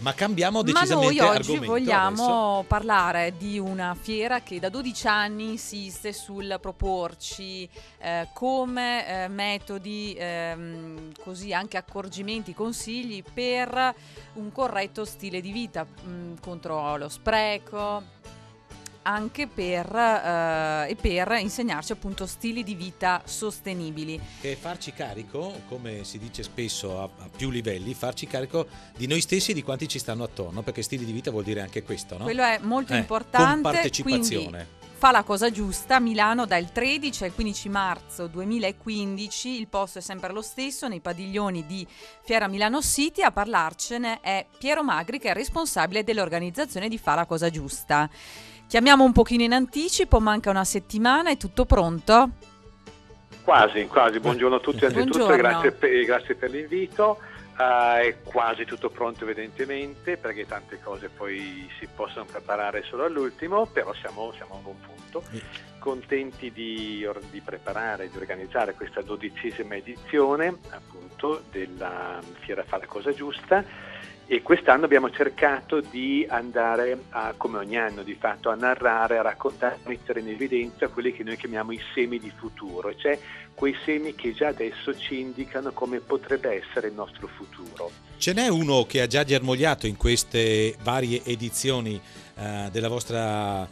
Ma cambiamo Ma noi decisamente oggi argomento vogliamo adesso. parlare di una fiera che da 12 anni insiste sul proporci come metodi, così anche accorgimenti, consigli per un corretto stile di vita, contro lo spreco, anche e per insegnarci appunto stili di vita sostenibili. Che è farci carico, come si dice spesso a più livelli, farci carico di noi stessi e di quanti ci stanno attorno, perché stili di vita vuol dire anche questo, no? Quello è molto Con importante, partecipazione. quindi fa la cosa giusta. Milano dal 13 al 15 marzo 2015, il posto è sempre lo stesso, nei padiglioni di Fiera Milano City. A parlarcene è Piero Magri, che è responsabile dell'organizzazione di Fa la cosa giusta. Chiamiamo un pochino in anticipo, manca una settimana, è tutto pronto? Quasi. Buongiorno a tutti anzitutto e Buongiorno. grazie per l'invito. È quasi tutto pronto evidentemente, perché tante cose poi si possono preparare solo all'ultimo, però siamo a un buon punto. Contenti di preparare, di organizzare questa 12ª edizione appunto della Fiera Fa la cosa giusta. E quest'anno abbiamo cercato di andare come ogni anno di fatto, a narrare, a raccontare, a mettere in evidenza quelli che noi chiamiamo i semi di futuro, cioè quei semi che già adesso ci indicano come potrebbe essere il nostro futuro. Ce n'è uno che ha già germogliato in queste varie edizioni della vostra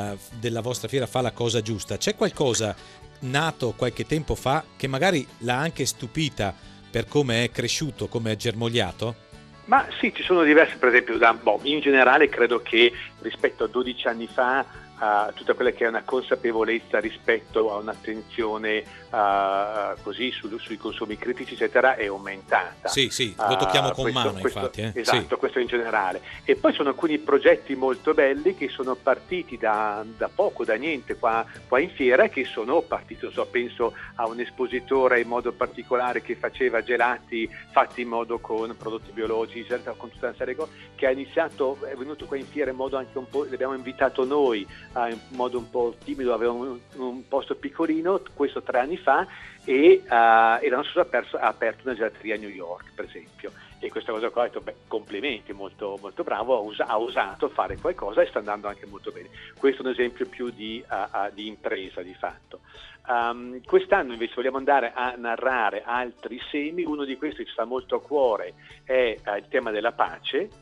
fiera Fa la cosa giusta. C'è qualcosa nato qualche tempo fa che magari l'ha anche stupita per come è cresciuto, come è germogliato? Ma sì, ci sono diversi, per esempio, in generale credo che rispetto a 12 anni fa tutta quella che è una consapevolezza rispetto a un'attenzione così sui consumi critici eccetera è aumentata. Sì, lo tocchiamo con mano questo, infatti. Esatto, sì. Questo in generale. E poi sono alcuni progetti molto belli che sono partiti da poco, da niente qua in fiera, che sono partiti, penso a un espositore in modo particolare che faceva gelati fatti in modo con prodotti biologici, con tutta una serie di cose, che è venuto qua in fiera in modo anche un po', l'abbiamo invitato noi in modo un po' timido, avevamo un posto piccolino, questo 3 anni fa, e l'anno scorso ha aperto una gelateria a New York, per esempio, e questa cosa qua ho detto, complimenti, molto, molto bravo, ha osato fare qualcosa e sta andando anche molto bene. Questo è un esempio più di impresa di fatto. Quest'anno invece vogliamo andare a narrare altri semi. Uno di questi che ci sta molto a cuore è il tema della pace,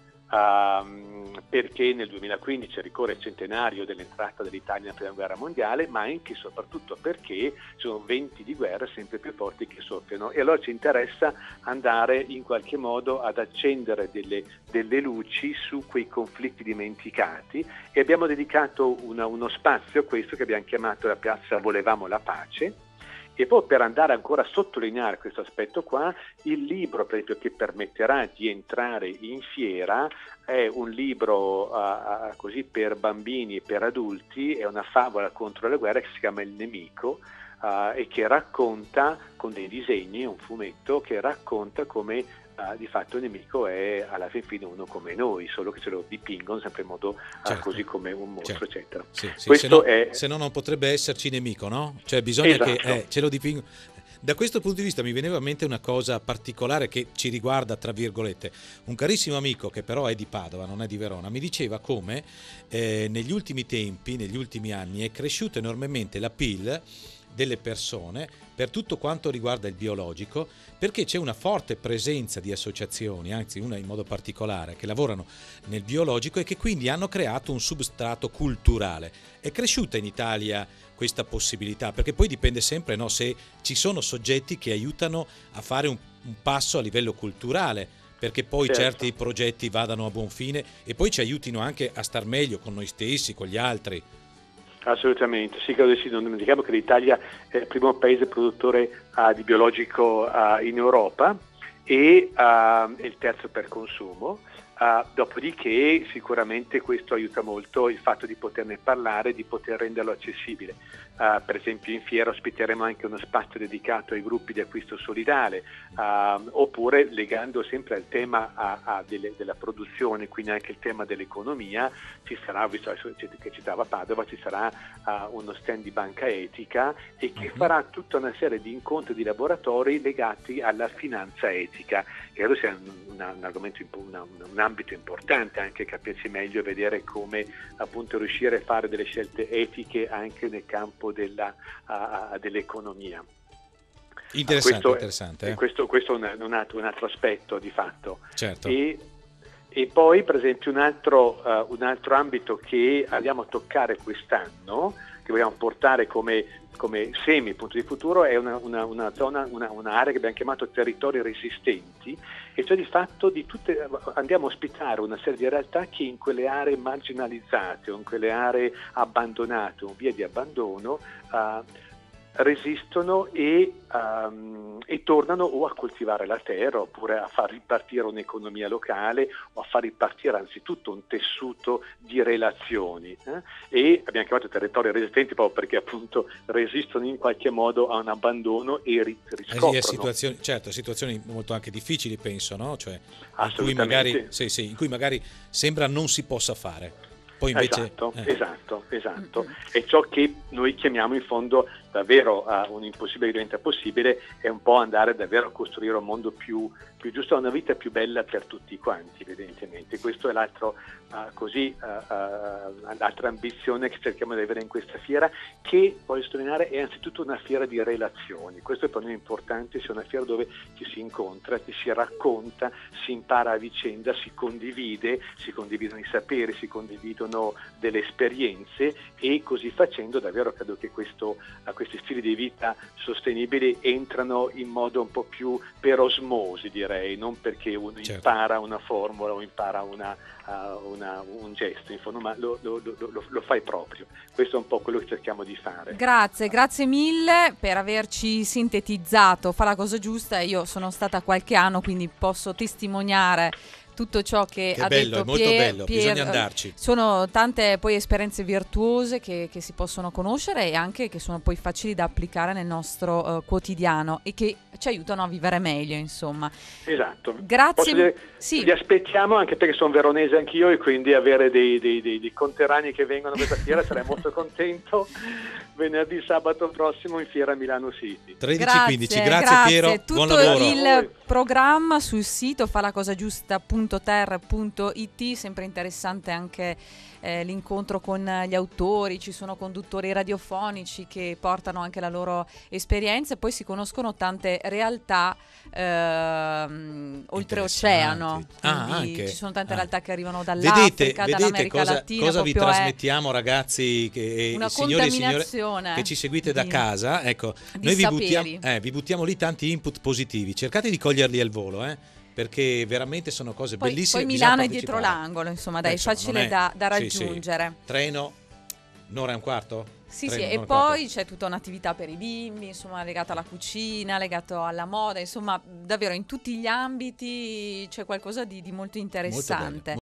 perché nel 2015 ricorre il centenario dell'entrata dell'Italia nella Prima Guerra Mondiale, ma anche e soprattutto perché ci sono venti di guerra sempre più forti che soffiano, e allora ci interessa andare in qualche modo ad accendere delle luci su quei conflitti dimenticati, e abbiamo dedicato uno spazio a questo che abbiamo chiamato la piazza Volevamo la Pace. E poi, per andare ancora a sottolineare questo aspetto qua, il libro, per esempio, che permetterà di entrare in fiera è un libro così per bambini e per adulti, è una favola contro la guerra che si chiama Il Nemico, e che racconta con dei disegni, un fumetto che racconta come di fatto il nemico è alla fine uno come noi, solo che ce lo dipingono sempre in modo così come un mostro, eccetera. Sì, Questo se no non potrebbe esserci nemico, no? Cioè bisogna che ce lo dipingo. Da questo punto di vista mi veniva in mente una cosa particolare che ci riguarda, tra virgolette. Un carissimo amico, che però è di Padova, non è di Verona, mi diceva come negli ultimi tempi, negli ultimi anni, è cresciuta enormemente la PIL delle persone per tutto quanto riguarda il biologico, perché c'è una forte presenza di associazioni, anzi una in modo particolare, che lavorano nel biologico e che quindi hanno creato un substrato culturale. È cresciuta in Italia questa possibilità, perché poi dipende sempre, no, se ci sono soggetti che aiutano a fare un passo a livello culturale, perché poi certi progetti vadano a buon fine e poi ci aiutino anche a star meglio con noi stessi, con gli altri. Assolutamente, sì, credo sì, non dimentichiamo che l'Italia è il primo paese produttore di biologico in Europa e il terzo per consumo. Dopodiché sicuramente questo aiuta molto il fatto di poterne parlare, di poter renderlo accessibile. per esempio in fiera ospiteremo anche uno spazio dedicato ai gruppi di acquisto solidale, oppure legando sempre al tema della produzione, quindi anche il tema dell'economia, ci sarà, visto che citava Padova, ci sarà uno stand di banca etica e che farà tutta una serie di incontri di laboratori legati alla finanza etica. Credo sia un argomento, un ambito importante anche capirci meglio e vedere come appunto riuscire a fare delle scelte etiche anche nel campo dell'economia. Interessante. Questo è un altro aspetto di fatto. Certo. E poi per esempio un altro ambito che andiamo a toccare quest'anno, che vogliamo portare come semi punto di futuro, è una zona, un'area che abbiamo chiamato territori resistenti, e cioè di fatto andiamo a ospitare una serie di realtà che in quelle aree marginalizzate o in quelle aree abbandonate o via di abbandono resistono e tornano o a coltivare la terra, oppure a far ripartire un'economia locale, o a far ripartire anzitutto un tessuto di relazioni. E abbiamo chiamato territori resistenti proprio perché appunto resistono in qualche modo a un abbandono e riscoprono. Situazioni molto anche difficili, penso, no? Cioè, assolutamente. in cui magari sembra non si possa fare. Poi invece, esatto. È ciò che noi chiamiamo in fondo davvero un impossibile che diventa possibile, è un po' andare davvero a costruire un mondo più giusto, una vita più bella per tutti quanti, evidentemente. Questo è l'altra ambizione che cerchiamo di avere in questa fiera, che, voglio sottolineare, è anzitutto una fiera di relazioni. Questo è per noi importante, sia una fiera dove ci si incontra, ci si racconta, si impara a vicenda, si condividono i saperi, si condividono delle esperienze, e così facendo davvero credo che questi stili di vita sostenibili entrano in modo un po' più per osmosi, direi, non perché uno impara una formula o impara un gesto, in fondo, ma lo fai proprio. Questo è un po' quello che cerchiamo di fare. Grazie mille per averci sintetizzato. Fa la cosa giusta. Io sono stata qualche anno, quindi posso testimoniare tutto ciò che ha bello, detto è molto bello, bisogna andarci. Sono tante poi esperienze virtuose che si possono conoscere, e anche che sono poi facili da applicare nel nostro quotidiano, e che ci aiutano a vivere meglio, insomma. Esatto. Grazie. Li aspettiamo, anche perché sono veronese anch'io, e quindi avere dei conterranei che vengono questa fiera sarei molto contento. Venerdì, sabato prossimo in fiera a Milano City. 13-15. Grazie Piero, tutto buon lavoro. Il programma sul sito falacosagiusta.ter.it. sempre interessante anche l'incontro con gli autori, ci sono conduttori radiofonici che portano anche la loro esperienza, e poi si conoscono tante realtà oltreoceano, anche. ci sono tante realtà che arrivano dall'Africa, dall'America Latina. Cosa vi trasmettiamo, ragazzi e signori e signore che ci seguite da casa? Ecco, noi vi buttiamo lì tanti input positivi, cercate di coglierli al volo, perché veramente sono cose bellissime. Poi Milano è dietro l'angolo, insomma, dai, facile da raggiungere. Sì. Treno, un'ora e un quarto? Sì, e poi c'è tutta un'attività per i bimbi, insomma, legata alla cucina, legato alla moda, insomma, davvero in tutti gli ambiti c'è qualcosa di molto interessante.